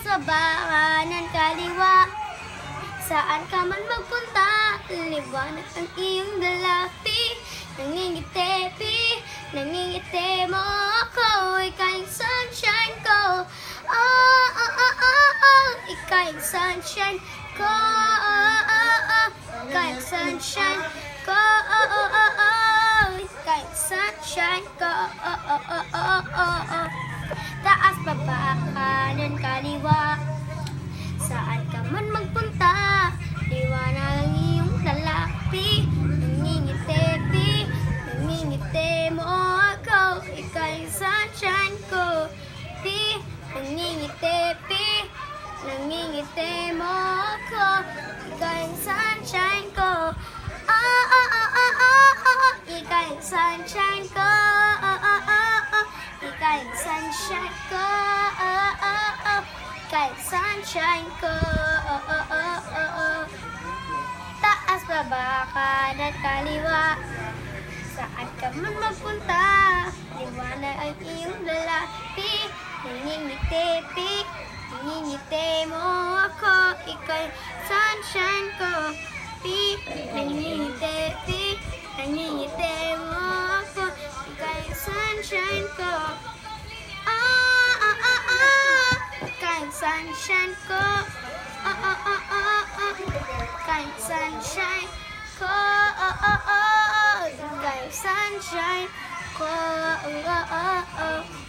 sa bakanan kaliwa. Saan ka man magpunta, liwanag ang iyong dalapi. Nangingiti, nangingiti mo ako. Ikaw yung sunshine ko. Oh, oh, oh, oh, oh. Ikaw yung sunshine ko. Oh, oh, oh. Ikaw yung sunshine ko. Oh, oh, oh, oh. Ikaw yung sunshine ko. Oh, oh, oh, oh, oh, oh. Taas, baba, kanan, kaliwa. Saan ka man magpunta, liwanag ang iyong lalapi. Nangingiti, nangingiti mo ako. Ikaw yung sunshine ko. Nangingiti, nangingiti mo ako. Ikaw yung sunshine ko. Oh, oh, oh, oh, oh, oh. Ikaw yung sunshine ko. Oh, oh, oh, oh. Ikaw yung sunshine ko. Oh, oh, oh. Ikaw yung sunshine ko. Oh, oh, oh, oh, oh. Taas, baba, kanan, kaliwa. Saan ka man magpunta, liwanag ang iyong lalapi. Nangingiti, nangingiti mo ako. Ikaw yung sunshine ko. Nangingiti, nangingiti mo ako. Ikaw yung sunshine ko. Oh, oh, oh, oh. Ikaw yung sunshine ko. Oh, oh, oh, oh, oh. Ikaw yung sunshine ko. Oh, oh, oh. Ikaw yung sunshine ko. Oh, oh, oh, oh.